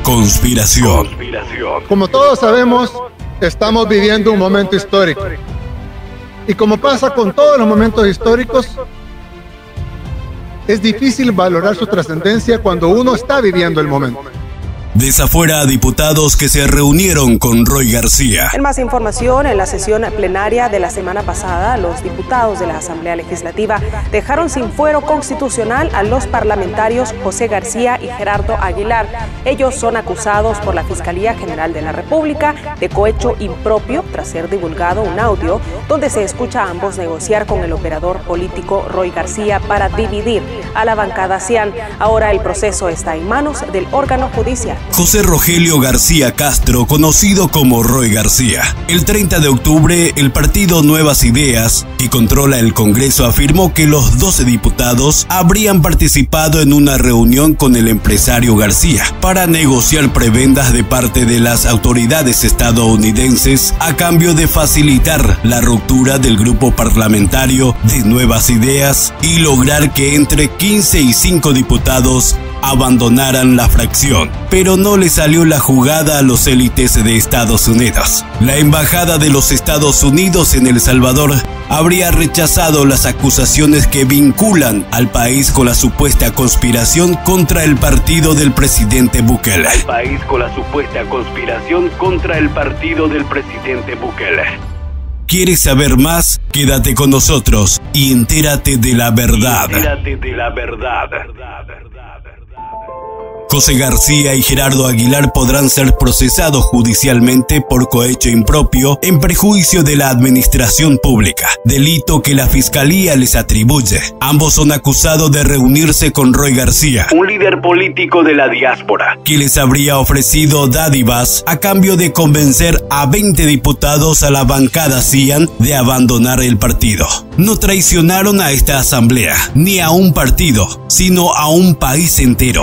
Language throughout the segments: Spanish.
conspiración. Como todos sabemos, estamos viviendo un momento histórico. Y como pasa con todos los momentos históricos, es difícil valorar su trascendencia cuando uno está viviendo el momento. Desafuera a diputados que se reunieron con Roy García. En más información, en la sesión plenaria de la semana pasada, los diputados de la Asamblea Legislativa dejaron sin fuero constitucional a los parlamentarios José García y Gerardo Aguilar. Ellos son acusados por la Fiscalía General de la República de cohecho impropio tras ser divulgado un audio donde se escucha a ambos negociar con el operador político Roy García para dividir a la bancada Cian. Ahora el proceso está en manos del órgano judicial. José Rogelio García Castro, conocido como Roy García. El 30 de octubre, el partido Nuevas Ideas, que controla el Congreso, afirmó que los 12 diputados habrían participado en una reunión con el empresario García para negociar prebendas de parte de las autoridades estadounidenses a cambio de facilitar la ruptura del grupo parlamentario de Nuevas Ideas y lograr que entre 15 y 5 diputados abandonaran la fracción, pero no le salió la jugada a los élites de Estados Unidos. La embajada de los Estados Unidos en El Salvador habría rechazado las acusaciones que vinculan al país con la supuesta conspiración contra el partido del presidente Bukele. ¿Quieres saber más? Quédate con nosotros y entérate de la verdad. José García y Gerardo Aguilar podrán ser procesados judicialmente por cohecho impropio en perjuicio de la administración pública, delito que la Fiscalía les atribuye. Ambos son acusados de reunirse con Roy García, un líder político de la diáspora, que les habría ofrecido dádivas a cambio de convencer a 20 diputados a la bancada Cian de abandonar el partido. No traicionaron a esta asamblea, ni a un partido, sino a un país entero.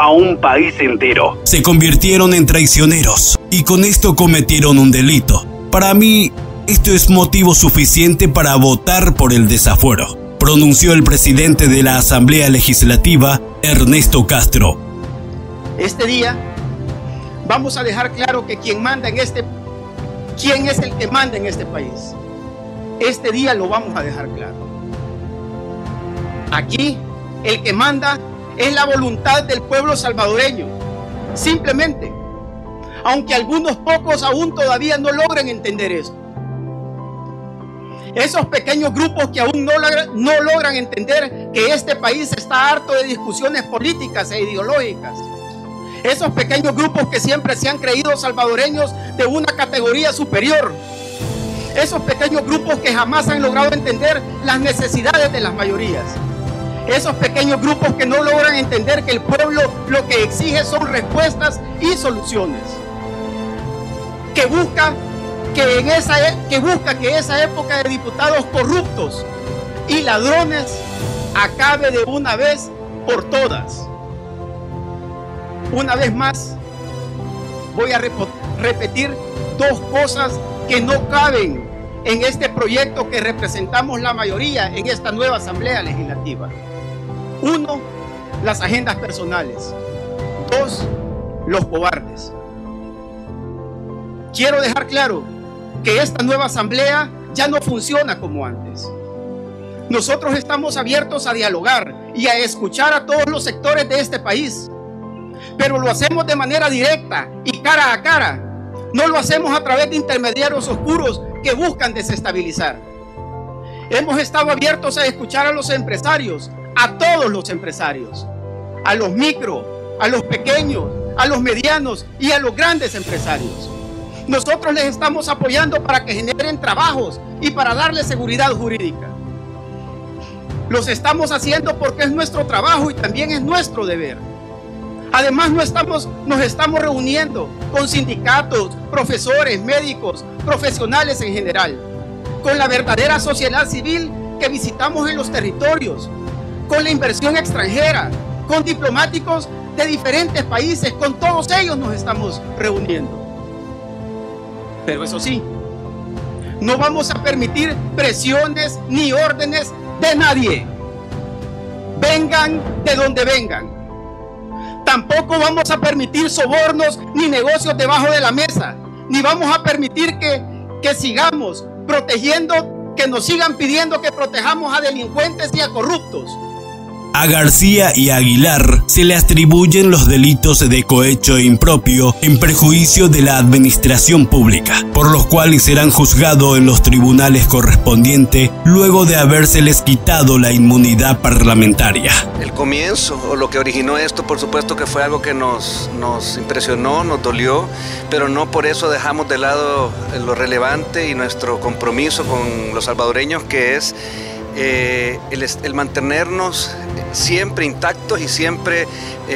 Se convirtieron en traicioneros y con esto cometieron un delito. Para mí, esto es motivo suficiente para votar por el desafuero, pronunció el presidente de la Asamblea Legislativa, Ernesto Castro. Este día vamos a dejar claro que quién es el que manda en este país. Este día lo vamos a dejar claro. Aquí el que manda es la voluntad del pueblo salvadoreño, simplemente, aunque algunos pocos aún todavía no logran entender eso. Esos pequeños grupos que aún no logran entender que este país está harto de discusiones políticas e ideológicas. Esos pequeños grupos que siempre se han creído salvadoreños de una categoría superior. Esos pequeños grupos que jamás han logrado entender las necesidades de las mayorías. Esos pequeños grupos que no logran entender que el pueblo lo que exige son respuestas y soluciones. Que busca que esa época de diputados corruptos y ladrones acabe de una vez por todas. Una vez más, voy a repetir dos cosas que no caben en este proyecto que representamos la mayoría en esta nueva Asamblea Legislativa. Uno, las agendas personales. Dos, los cobardes. Quiero dejar claro que esta nueva Asamblea ya no funciona como antes. Nosotros estamos abiertos a dialogar y a escuchar a todos los sectores de este país, pero lo hacemos de manera directa y cara a cara. No lo hacemos a través de intermediarios oscuros que buscan desestabilizar. Hemos estado abiertos a escuchar a los empresarios, a todos los empresarios, a los micro, a los pequeños, a los medianos y a los grandes empresarios. Nosotros les estamos apoyando para que generen trabajos y para darles seguridad jurídica. Los estamos haciendo porque es nuestro trabajo y también es nuestro deber. Además, nos estamos reuniendo con sindicatos, profesores, médicos, profesionales en general, con la verdadera sociedad civil que visitamos en los territorios, con la inversión extranjera, con diplomáticos de diferentes países, con todos ellos nos estamos reuniendo. Pero eso sí, no vamos a permitir presiones ni órdenes de nadie. Vengan de donde vengan. Tampoco vamos a permitir sobornos ni negocios debajo de la mesa, ni vamos a permitir que sigamos protegiendo, que nos sigan pidiendo que protejamos a delincuentes y a corruptos. A García y a Aguilar se le atribuyen los delitos de cohecho impropio en perjuicio de la administración pública, por los cuales serán juzgados en los tribunales correspondientes luego de habérseles quitado la inmunidad parlamentaria. El comienzo o lo que originó esto, por supuesto que fue algo que nos impresionó, nos dolió, pero no por eso dejamos de lado lo relevante y nuestro compromiso con los salvadoreños, que es el mantenernos siempre intactos y siempre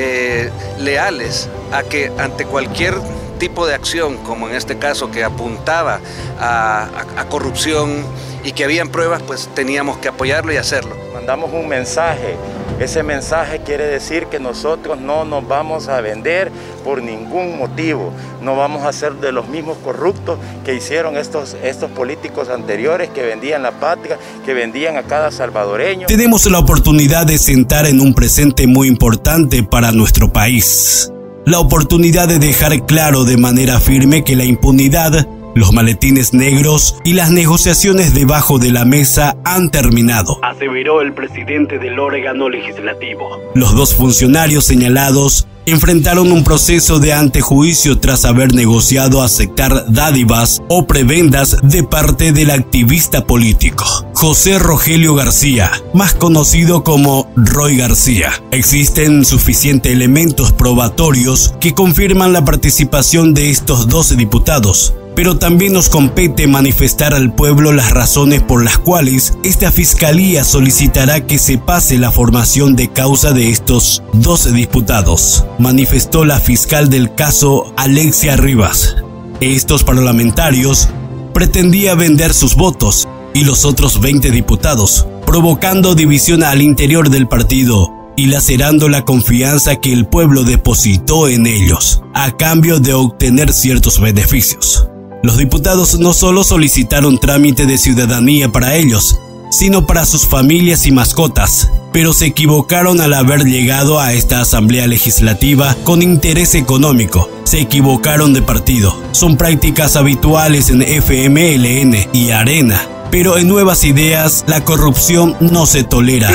leales a que ante cualquier tipo de acción, como en este caso que apuntaba a corrupción y que habían pruebas, pues teníamos que apoyarlo y hacerlo. Mandamos un mensaje. Ese mensaje quiere decir que nosotros no nos vamos a vender por ningún motivo. No vamos a ser de los mismos corruptos que hicieron estos políticos anteriores, que vendían la patria, que vendían a cada salvadoreño. Tenemos la oportunidad de sentar en un presente muy importante para nuestro país. La oportunidad de dejar claro de manera firme que la impunidad, los maletines negros y las negociaciones debajo de la mesa han terminado, aseveró el presidente del órgano legislativo. Los dos funcionarios señalados enfrentaron un proceso de antejuicio tras haber negociado aceptar dádivas o prebendas de parte del activista político José Rogelio García, más conocido como Roy García. Existen suficientes elementos probatorios que confirman la participación de estos 12 diputados, pero también nos compete manifestar al pueblo las razones por las cuales esta fiscalía solicitará que se pase la formación de causa de estos 12 diputados, manifestó la fiscal del caso Alexia Rivas. Estos parlamentarios pretendían vender sus votos y los otros 20 diputados, provocando división al interior del partido y lacerando la confianza que el pueblo depositó en ellos, a cambio de obtener ciertos beneficios. Los diputados no solo solicitaron trámite de ciudadanía para ellos, sino para sus familias y mascotas, pero se equivocaron al haber llegado a esta asamblea legislativa con interés económico. Se equivocaron de partido. Son prácticas habituales en FMLN y Arena. Pero en Nuevas Ideas, la corrupción no se tolera.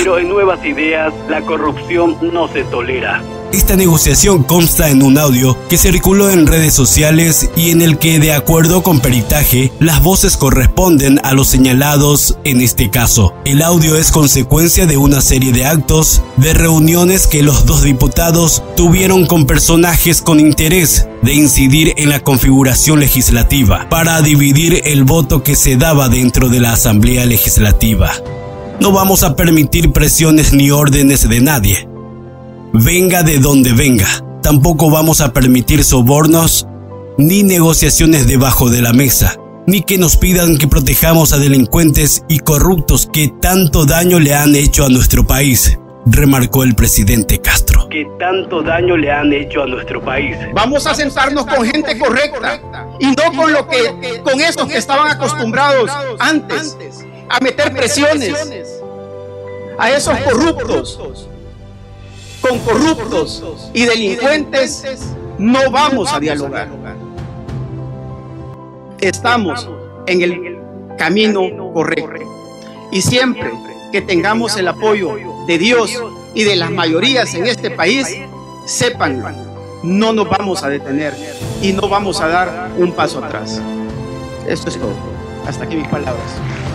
Esta negociación consta en un audio que circuló en redes sociales y en el que, de acuerdo con peritaje, las voces corresponden a los señalados en este caso. El audio es consecuencia de una serie de actos, de reuniones que los dos diputados tuvieron con personajes con interés de incidir en la configuración legislativa para dividir el voto que se daba dentro de la Asamblea Legislativa. No vamos a permitir presiones ni órdenes de nadie, venga de donde venga. Tampoco vamos a permitir sobornos ni negociaciones debajo de la mesa, ni que nos pidan que protejamos a delincuentes y corruptos que tanto daño le han hecho a nuestro país, remarcó el presidente Castro. Vamos a sentarnos con gente correcta y no con esos que estaban acostumbrados antes a meter presiones a esos corruptos. Con corruptos y delincuentes no vamos a dialogar. Estamos en el camino correcto. Y siempre que tengamos el apoyo de Dios y de las mayorías en este país, sépanlo, no nos vamos a detener y no vamos a dar un paso atrás. Esto es todo. Hasta aquí mis palabras.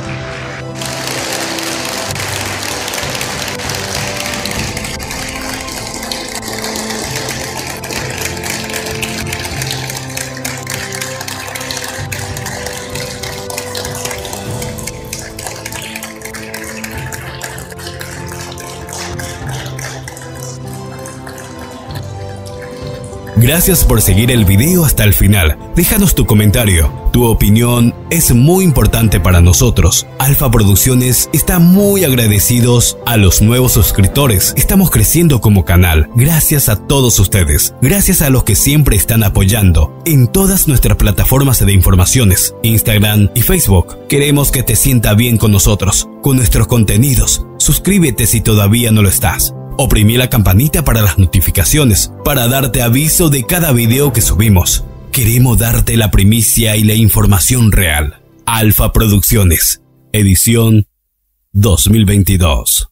Gracias por seguir el video hasta el final. Déjanos tu comentario. Tu opinión es muy importante para nosotros. Alfa Producciones está muy agradecidos a los nuevos suscriptores. Estamos creciendo como canal. Gracias a todos ustedes. Gracias a los que siempre están apoyando en todas nuestras plataformas de informaciones, Instagram y Facebook. Queremos que te sientas bien con nosotros, con nuestros contenidos. Suscríbete si todavía no lo estás. Oprimí la campanita para las notificaciones, para darte aviso de cada video que subimos. Queremos darte la primicia y la información real. Alfa Producciones, edición 2022.